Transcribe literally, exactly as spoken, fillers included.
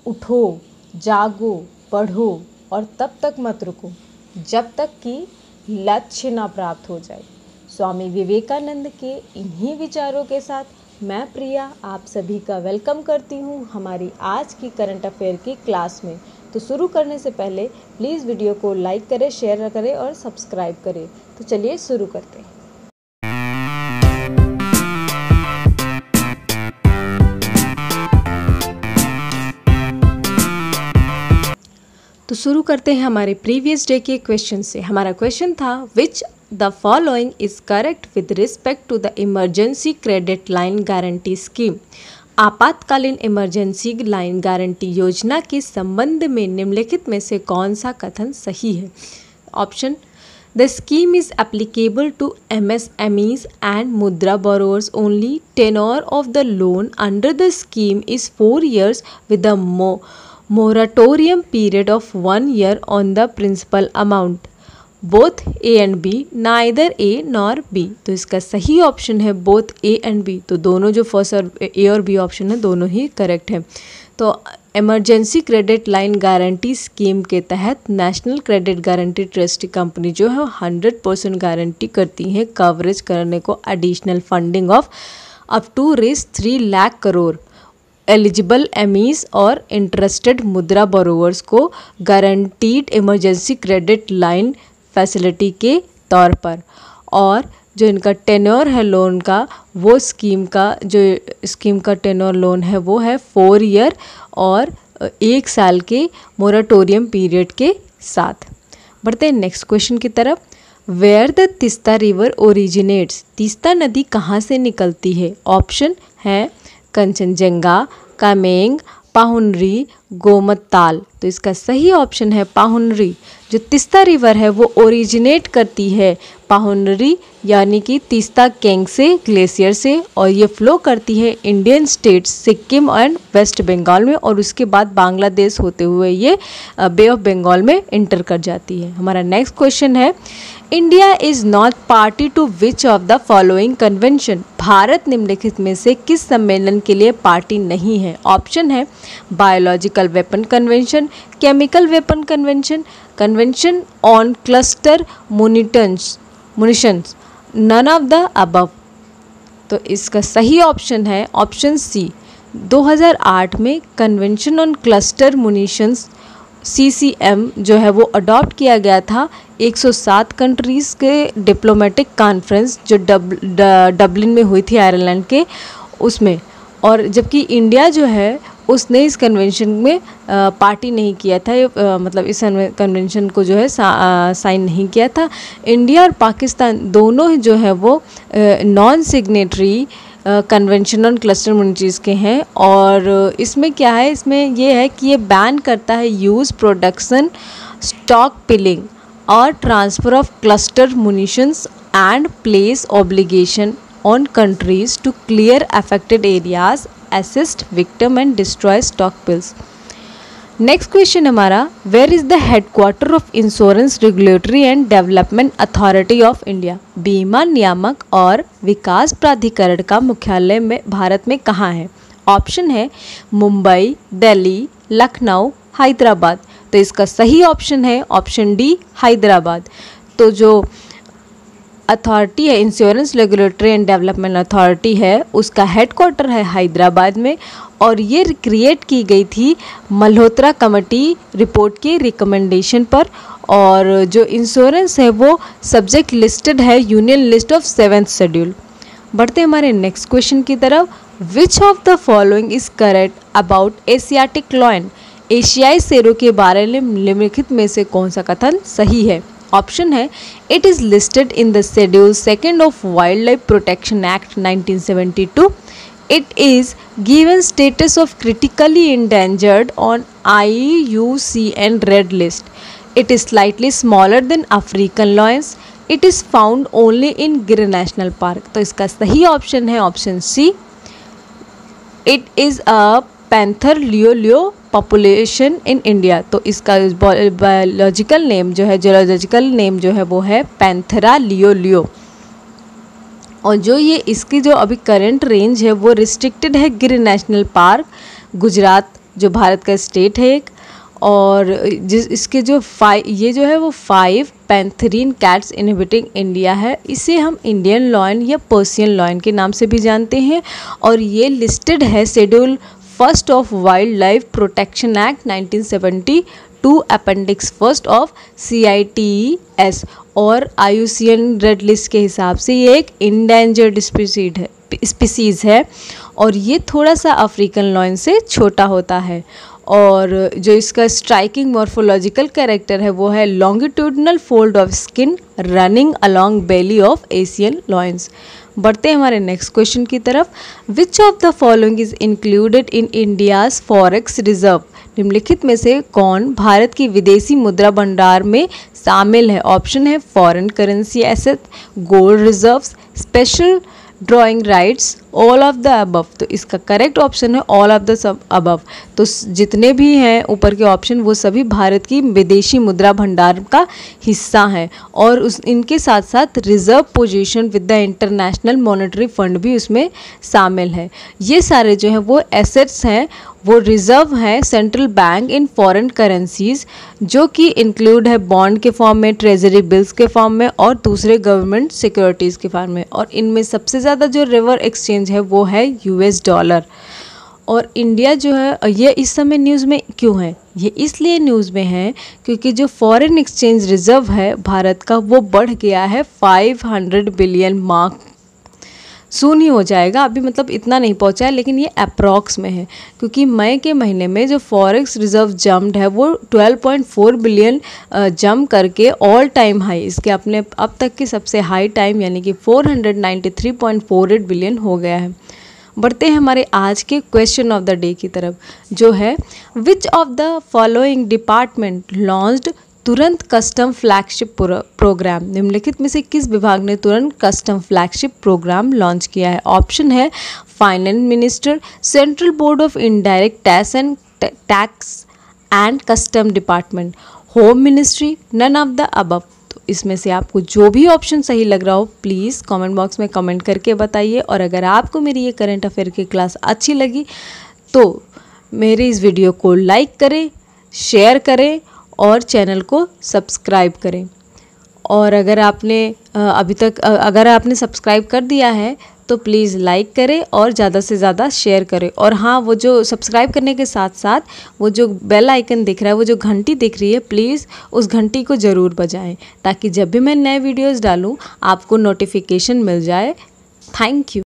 उठो, जागो, पढ़ो और तब तक मत रुको जब तक कि लक्ष्य ना प्राप्त हो जाए। स्वामी विवेकानंद के इन्हीं विचारों के साथ मैं प्रिया आप सभी का वेलकम करती हूँ हमारी आज की करंट अफेयर की क्लास में। तो शुरू करने से पहले प्लीज़ वीडियो को लाइक करें, शेयर करें और सब्सक्राइब करें। तो चलिए शुरू करते हैं। तो शुरू करते हैं हमारे प्रीवियस डे के क्वेश्चन से। हमारा क्वेश्चन था which the following is correct with respect to the emergency credit line guarantee scheme. आपातकालीन इमरजेंसी लाइन गारंटी योजना के संबंध में निम्नलिखित में से कौन सा कथन सही है। Option the scheme is applicable to M S M Es and Mudra borrowers only. Tenure of the loan under the scheme is four years with a moratorium period of one year on the principal amount. Both A and B, neither A nor B। तो इसका सही option है both A and B। तो दोनों जो first और A और B option है दोनों ही करेक्ट है। तो emergency credit line guarantee scheme के तहत national credit guarantee trust company जो है हंड्रेड परसेंट गारंटी करती है कवरेज करने को additional funding of up to रेज थ्री लाख करोड़ एलिजिबल एमीज और इंटरेस्टेड मुद्रा बोरोवर्स को guaranteed emergency credit line facility के तौर पर। और जो इनका टेन्योर है लोन का वो स्कीम का जो स्कीम का टेन्योर लोन है वो है फोर ईयर और एक साल के मोराटोरियम पीरियड के साथ। बढ़ते हैं नेक्स्ट क्वेश्चन की तरफ। Where the Teesta river originates. Teesta नदी कहाँ से निकलती है। ऑप्शन है कंचनजंगा, कामेंग, पाहुनरी, गोमताल। तो इसका सही ऑप्शन है पाहुनरी। जो तीस्ता रिवर है वो ओरिजिनेट करती है पाहुनरी यानी कि तीस्ता केंग से ग्लेशियर से और ये फ्लो करती है Indian states Sikkim and West Bengal में और उसके बाद बांग्लादेश होते हुए ये बे ऑफ बंगाल में इंटर कर जाती है। हमारा नेक्स्ट क्वेश्चन है India is not party to which of the following convention. भारत निम्नलिखित में से किस सम्मेलन के लिए पार्टी नहीं है। ऑप्शन है biological weapon convention, chemical weapon convention, convention on cluster munitions munitions, none of the above. तो इसका सही ऑप्शन है ऑप्शन सी। दो हज़ार आठ में convention on cluster munitions C C M जो है वो अडॉप्ट किया गया था एक सौ सात कंट्रीज़ के डिप्लोमेटिक कॉन्फ्रेंस जो डब, डबलिन में हुई थी आयरलैंड के उसमें। और जबकि इंडिया जो है उसने इस कन्वेंशन में आ, पार्टी नहीं किया था। आ, मतलब इस कन्वेंशन को जो है सा, आ, साइन नहीं किया था। इंडिया और पाकिस्तान दोनों जो है वो non signatory convention on cluster munitions के हैं। और इसमें क्या है, इसमें ये है कि ये बैन करता है यूज़, प्रोडक्शन, स्टॉक पिलिंग और transfer of cluster munitions and place obligation on countries to clear affected areas, assist victim and destroy stockpiles. Next question हमारा where is the headquarter of insurance regulatory and development authority of India. बीमा नियामक और विकास प्राधिकरण का मुख्यालय में भारत में कहाँ है। ऑप्शन है मुंबई, दिल्ली, लखनऊ, हैदराबाद। तो इसका सही ऑप्शन है ऑप्शन डी हैदराबाद। तो जो अथॉरिटी है insurance regulatory and development authority है उसका हेडक्वार्टर है हैदराबाद में और ये क्रिएट की गई थी मल्होत्रा कमेटी रिपोर्ट के रिकमेंडेशन पर। और जो इंश्योरेंस है वो सब्जेक्ट लिस्टेड है union list of seventh schedule. बढ़ते हैं हमारे नेक्स्ट क्वेश्चन की तरफ। Which of the following is correct about Asiatic lion. एशियाई शेरों के बारे में निम्नलिखित में से कौन सा कथन सही है। ऑप्शन है it is listed in the schedule second of wildlife protection act nineteen seventy two. It is given status of critically endangered on I U C N Red List. It is slightly smaller than African lions. It is found only in Gir National Park. तो इसका सही option है option C. It is a panther leo leo population in India. तो इसका biological name जो है zoological name जो है वो है पैंथरा लियो लियो। और जो ये इसकी जो अभी करंट रेंज है वो रिस्ट्रिक्टेड है गिर नेशनल पार्क गुजरात जो भारत का स्टेट है एक। और जिस इसके जो फाइव ये जो है वो five pantherine cats inhabiting India है। इसे हम इंडियन लॉयन या पर्सियन लॉयन के नाम से भी जानते हैं और ये लिस्टेड है schedule first of wildlife protection act nineteen seventy two appendix first of C I T E S और I U C N red list के हिसाब से ये एक इंडेंजर्ड स्पीसीज है स्पीसीज है और ये थोड़ा सा अफ्रीकन लॉयन से छोटा होता है। और जो इसका स्ट्राइकिंग मॉर्फोलॉजिकल कैरेक्टर है वो है longitudinal fold of skin running along belly of Asian lions. बढ़ते हैं हमारे नेक्स्ट क्वेश्चन की तरफ। Which of the following is included in India's forex reserve? निम्नलिखित में से कौन भारत की विदेशी मुद्रा भंडार में शामिल है? ऑप्शन है foreign currency asset, gold reserves, special drawing rights, all of the above. तो इसका करेक्ट ऑप्शन है ऑल ऑफ द सब अबव। तो जितने भी हैं ऊपर के ऑप्शन वो सभी भारत की विदेशी मुद्रा भंडार का हिस्सा हैं और उस इनके साथ साथ reserve position with the international monetary fund भी उसमें शामिल है। ये सारे जो हैं वो एसेट्स हैं, वो रिजर्व हैं central bank in foreign currencies, जो कि इंक्लूड है बॉन्ड के फॉर्म में, ट्रेजरी बिल्स के फॉर्म में और दूसरे गवर्नमेंट सिक्योरिटीज़ के फॉर्म में। और इनमें सबसे ज़्यादा जो रिवर एक्सचेंज है वो है यूएस डॉलर। और इंडिया जो है ये इस समय न्यूज़ में क्यों है? ये इसलिए न्यूज़ में है क्योंकि जो फॉरेन एक्सचेंज रिजर्व है भारत का वो बढ़ गया है five hundred billion mark. Soon ही हो जाएगा, अभी मतलब इतना नहीं पहुंचा है लेकिन ये अप्रॉक्स में है क्योंकि मई के महीने में जो फॉरेक्स रिजर्व जम्प्ड है वो twelve point four billion jump करके ऑल टाइम हाई, इसके अपने अब तक के सबसे हाई टाइम यानी कि four hundred ninety three point four eight billion हो गया है। बढ़ते हैं हमारे आज के क्वेश्चन ऑफ द डे की तरफ, जो है which of the following department launched Turant custom flagship programme? निम्नलिखित में से किस विभाग ने तुरंत कस्टम फ्लैगशिप प्रोग्राम लॉन्च किया है? ऑप्शन है finance minister, central board of indirect tax and tax and custom department, home ministry, none of the above. तो इसमें से आपको जो भी ऑप्शन सही लग रहा हो प्लीज़ कमेंट बॉक्स में कमेंट करके बताइए। और अगर आपको मेरी ये करंट अफेयर की क्लास अच्छी लगी तो मेरे इस वीडियो को लाइक करें, शेयर करें और चैनल को सब्सक्राइब करें। और अगर आपने अभी तक अगर आपने सब्सक्राइब कर दिया है तो प्लीज़ लाइक करें और ज़्यादा से ज़्यादा शेयर करें। और हाँ, वो जो सब्सक्राइब करने के साथ साथ वो जो बेल आइकन दिख रहा है, वो जो घंटी दिख रही है, प्लीज़ उस घंटी को ज़रूर बजाएं ताकि जब भी मैं नए वीडियोज़ डालूँ आपको नोटिफिकेशन मिल जाए। Thank you.